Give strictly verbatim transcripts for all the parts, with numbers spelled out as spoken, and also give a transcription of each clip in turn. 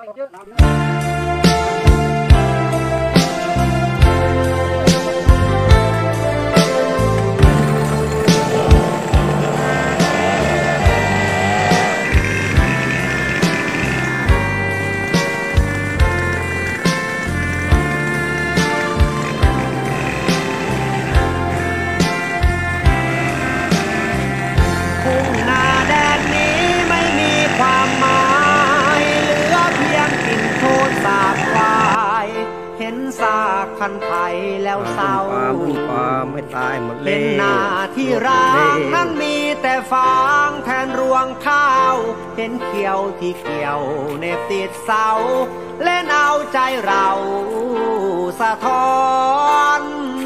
ซากคันไผ่แล้วเศร้าไม่ตายหมดเลยเป็นนาที่ร้างนั้นมีแต่ฟางแทนรวงข้าวเห็นเขียวที่เกี่ยวเนบติดเสาเล่นเอาใจเราสะท้อน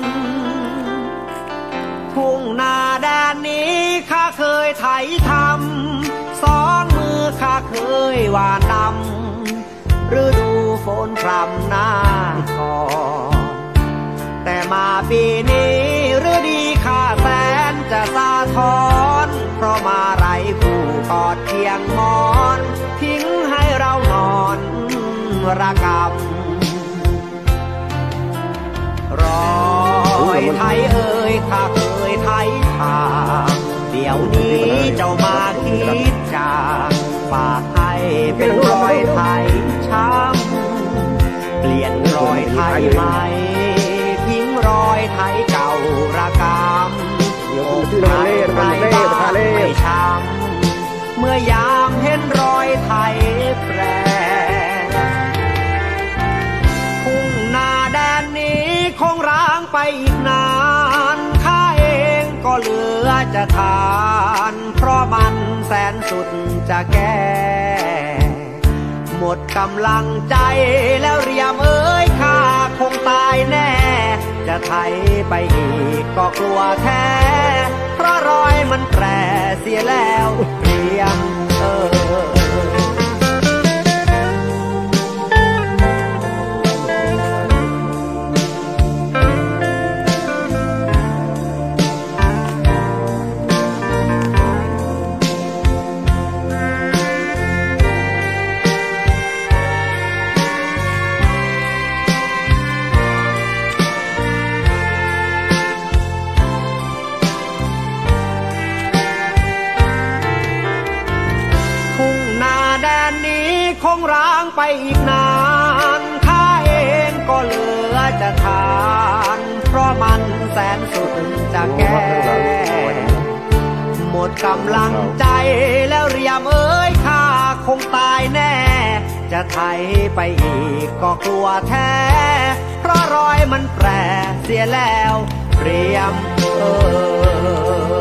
ทุ่งนาแดนนี้ข้าเคยไถทำสองมือข้าเคยหว่านดำฤดูฝนพรำหน้าคอแต่มาปีนี้ฤดีข้าแสนจะสะท้อนเพราะมาไรผู้กอดเคียงมอนทิ้งให้เรานอนระกำรอยไทยเอ่ยข้าเคยไทยทาเดี๋ยวนี้เจ้ามาคิดจากฝากให้เป็นรอยไทยช้ำเปลี่ยนรอยไทยใหม่ทิ้งรอยไทยเก่าระกำอกหักไรบ้างไม่ช้ำเมื่อยามเห็นรอยไทยแปรทุ่งนาแดนนี้คงร้างไปอีกนานข้าเองก็เหลือจะทานเพราะมันแสนสุดจะแก้หมดกำลังใจแล้วเรียมเอ้ยข้าคงตายแน่จะไถไปอีกก็กลัวแท้เพราะรอยมันแปรเสียแล้วเรียมเออคงร้างไปอีกนานข้าเองก็เหลือจะทานเพราะมันแสนสุดจะแก้หมดกำลังใจแล้วเรียมเอ้ยข้าคงตายแน่จะไถไปอีกก็กลัวแท้เพราะรอยมันแปรเสียแล้วเรียมเออ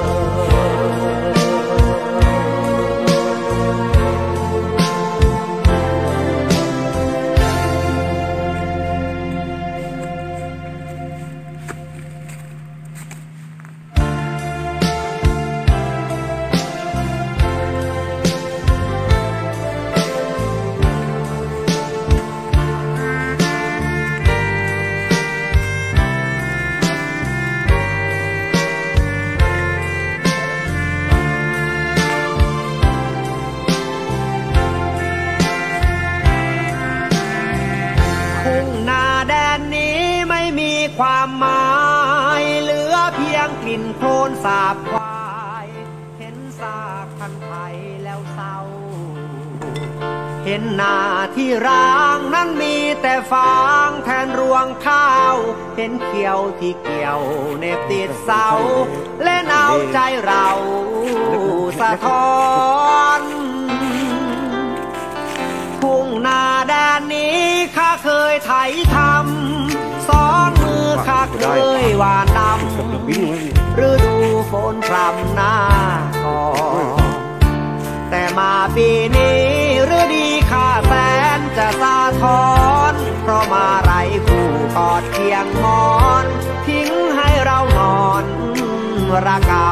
ความหมายเหลือเพียงกลิ่นโคลนสาบควายเห็นซากคันไผ่แล้วเศร้าเห็นนาที่ร้างนั้นมีแต่ฟางแทนรวงข้าวเห็นเขียวที่เกี่ยวเนบติดเสาเล่นเอาใจเราสะท้อนทุ่งนาแดนนี้ข้าเคยไถทำสองมือข้าเคยหว่านดำฤดูฝนพรำหน้าคอแต่มาปีนี้ฤดีข้าแสนจะสะท้อนเพราะมาไรผู้กอดเคียงมอนทิ้งให้เรานอนระกำ